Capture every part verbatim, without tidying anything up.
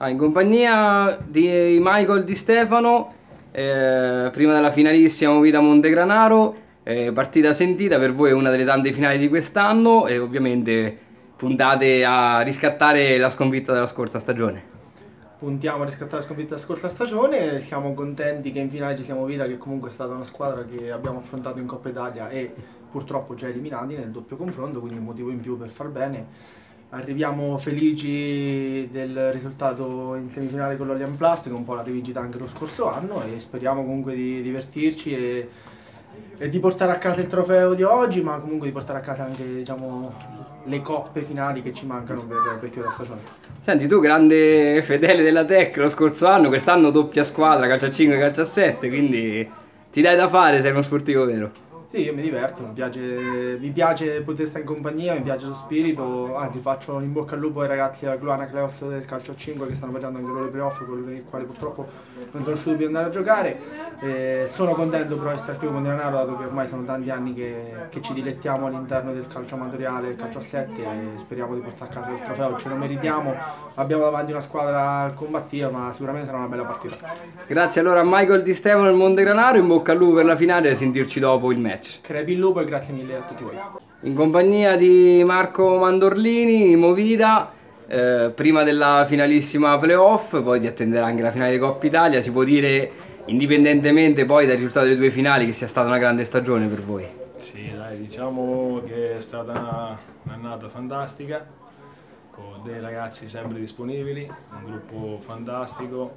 Ah, in compagnia di Michael Di Stefano, eh, prima della finalissima Movida Montegranaro, eh, partita sentita, per voi è una delle tante finali di quest'anno e ovviamente puntate a riscattare la sconfitta della scorsa stagione. Puntiamo a riscattare la sconfitta della scorsa stagione, siamo contenti che in finale ci siamo Movida, che comunque è stata una squadra che abbiamo affrontato in Coppa Italia e purtroppo già eliminati nel doppio confronto, quindi un motivo in più per far bene. Arriviamo felici del risultato in semifinale con l'Olian Plastic, un po' la rivincita anche lo scorso anno, e speriamo comunque di divertirci e, e di portare a casa il trofeo di oggi, ma comunque di portare a casa anche, diciamo, le coppe finali che ci mancano per, per chiudere la stagione. Senti, tu grande fedele della Tech lo scorso anno, quest'anno doppia squadra, calcio a cinque, calcio a sette, quindi ti dai da fare, sei uno sportivo vero. Sì, io mi diverto, mi piace, mi piace poter stare in compagnia, mi piace lo spirito, anzi faccio un in bocca al lupo ai ragazzi della Cluana Cleos del calcio a cinque che stanno facendo anche loro i playoff, con i quali purtroppo non sono riuscito più ad andare a giocare. E sono contento però di stare qui con Montegranaro, dato che ormai sono tanti anni che, che ci dilettiamo all'interno del calcio amatoriale, del calcio a sette, e speriamo di portare a casa il trofeo, ce lo meritiamo, abbiamo davanti una squadra combattiva, ma sicuramente sarà una bella partita. Grazie allora a Michael Di Stefano del Montegranaro, in bocca al lupo per la finale e sentirci dopo il match. Crepi il lupo e grazie mille a tutti voi. In compagnia di Marco Mandorlini, Movida, eh, prima della finalissima playoff, poi ti attenderà anche la finale di Coppa Italia. Si può dire, indipendentemente poi dal risultato delle due finali, che sia stata una grande stagione per voi. Sì, dai, diciamo che è stata un'annata fantastica, con dei ragazzi sempre disponibili, un gruppo fantastico,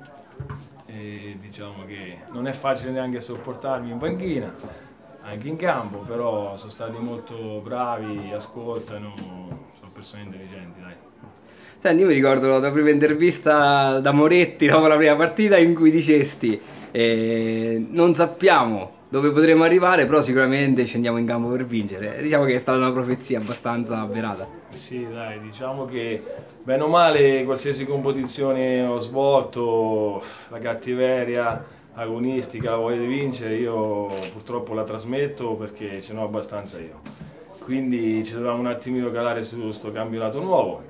e diciamo che non è facile neanche sopportarmi in panchina, anche in campo, però sono stati molto bravi, ascoltano, sono persone intelligenti, dai. Senti, io mi ricordo la tua prima intervista da Moretti dopo la prima partita in cui dicesti eh, non sappiamo dove potremo arrivare, però sicuramente scendiamo in campo per vincere. Diciamo che è stata una profezia abbastanza avverata. Sì, dai, diciamo che bene o male qualsiasi competizione ho svolto, la cattiveria agonistica, la voglia di vincere, io purtroppo la trasmetto perché ce n'ho abbastanza io. Quindi ci dovevamo un attimino calare su questo campionato nuovo.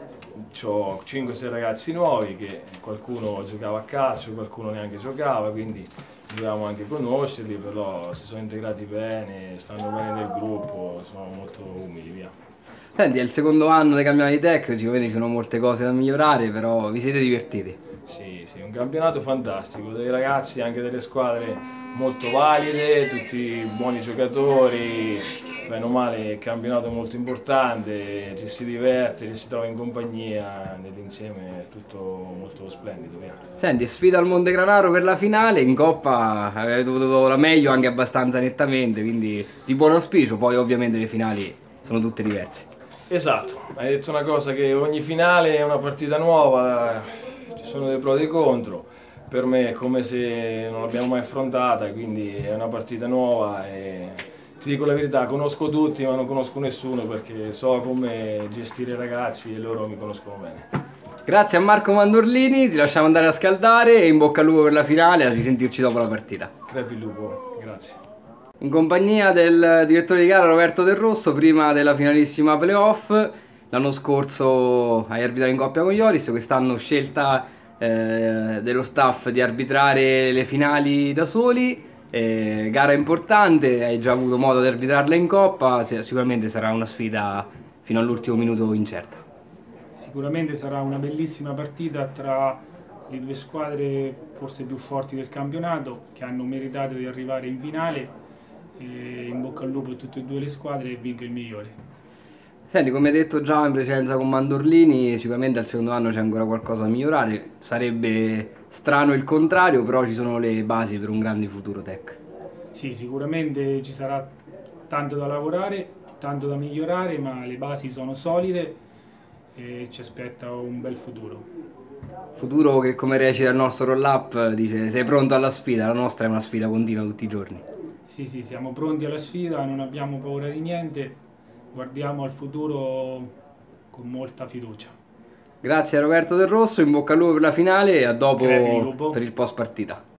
Ho cinque sei ragazzi nuovi, che qualcuno giocava a calcio, qualcuno neanche giocava, quindi dovevamo anche conoscerli, però si sono integrati bene, stanno bene nel gruppo, sono molto umili, via. Senti, è il secondo anno dei campionati tech, sicuramente ci sono molte cose da migliorare, però vi siete divertiti? Sì, sì, un campionato fantastico, dei ragazzi, anche delle squadre molto valide, tutti buoni giocatori, bene o male, campionato molto importante, ci si diverte, ci si trova in compagnia, nell'insieme è tutto molto splendido, via. Senti, sfida al Montegranaro per la finale, in Coppa avete avuto la meglio anche abbastanza nettamente, quindi di buon auspicio, poi ovviamente le finali sono tutte diverse. Esatto, hai detto una cosa, che ogni finale è una partita nuova, ci sono dei pro e dei contro, per me è come se non l'abbiamo mai affrontata, quindi è una partita nuova e ti dico la verità, conosco tutti ma non conosco nessuno perché so come gestire i ragazzi e loro mi conoscono bene. Grazie a Marco Mandorlini, ti lasciamo andare a scaldare e in bocca al lupo per la finale, a risentirci dopo la partita. Crepi il lupo, grazie. In compagnia del direttore di gara Roberto Del Rosso, prima della finalissima playoff, l'anno scorso hai arbitrato in coppia con Ioris, quest'anno scelta eh, dello staff di arbitrare le finali da soli, eh, gara importante, hai già avuto modo di arbitrarla in coppa, sicuramente sarà una sfida fino all'ultimo minuto incerta. Sicuramente sarà una bellissima partita tra le due squadre forse più forti del campionato, che hanno meritato di arrivare in finale. E in bocca al lupo a tutte e due le squadre e vinca il migliore. Senti, come hai detto già in precedenza con Mandorlini, sicuramente al secondo anno c'è ancora qualcosa da migliorare, sarebbe strano il contrario, però ci sono le basi per un grande futuro tech. Sì, sicuramente ci sarà tanto da lavorare, tanto da migliorare, ma le basi sono solide e ci aspetta un bel futuro. Futuro che, come recita il nostro roll-up, dice sei pronto alla sfida, la nostra è una sfida continua tutti i giorni. Sì, sì, siamo pronti alla sfida, non abbiamo paura di niente, guardiamo al futuro con molta fiducia. Grazie a Roberto Del Rosso, in bocca al lupo per la finale e a dopo Crepi il lupo. per il post partita.